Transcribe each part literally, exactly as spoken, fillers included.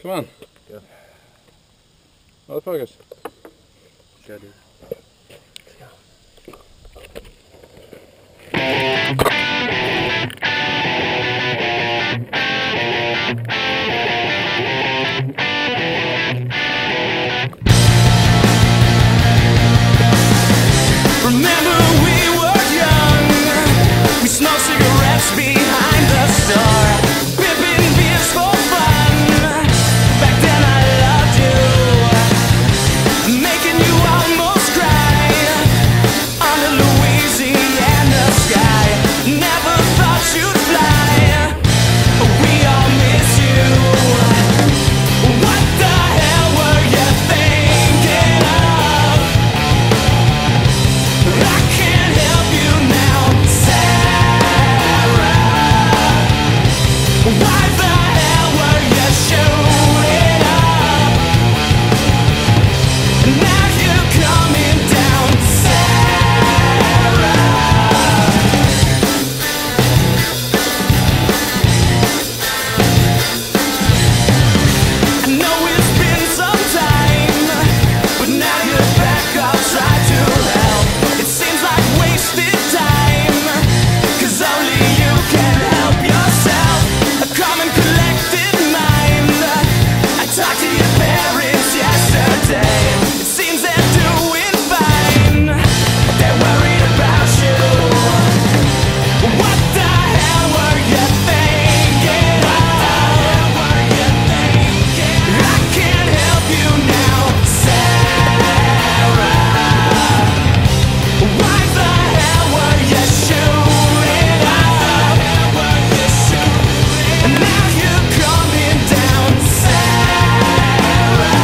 Come on. Go. Motherfuckers. Go, dude. Remember we were young, we smoked cigarettes behind the store, pimping beers for fun. Back then I loved you, making you almost cry under Louisiana sky. Never thought you'd fly, we all miss you. What the hell were you thinking of? I can't help you now, Sarah. Why the hell were you shooting up? Now you're coming down, Sarah. I know it's been some time, but now you're back, I'll try to help. It seems like wasted time, 'cause only you can help yourself. A common collected mind. I talked to your parents yesterday. It seems they're doing fine. They're worried about you. What the hell were you thinking of? I can't help you now, Sarah. Why the hell were you shooting up? And now you're coming down, Sarah.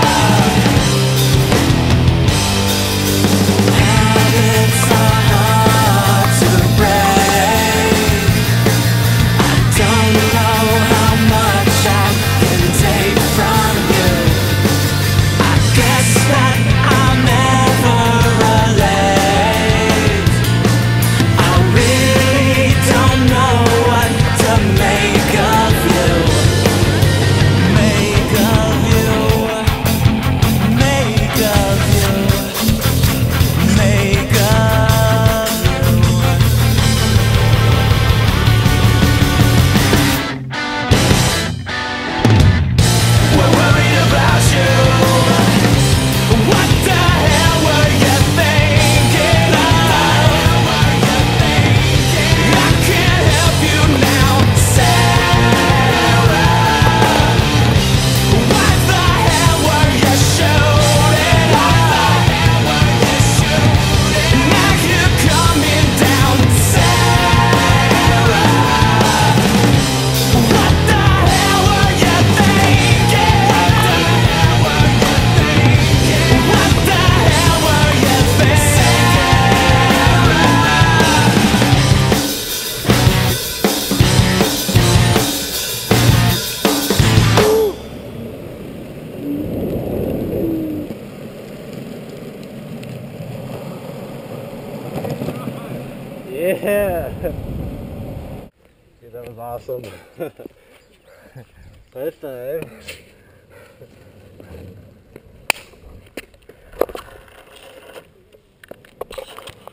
Habits are hard to break. I don't know how much I can take from you. I guess that I'm never late. I really don't know what to make of you. Make of you. Make of you. Make of you. We're worried about you. What the hell were you thinking of? I can't help you now, Sarah. Why the hell were you shooting up? Now you're coming down, Sarah. What the hell were you thinking? What the hell were you Yeah. Dude, that was awesome. First time.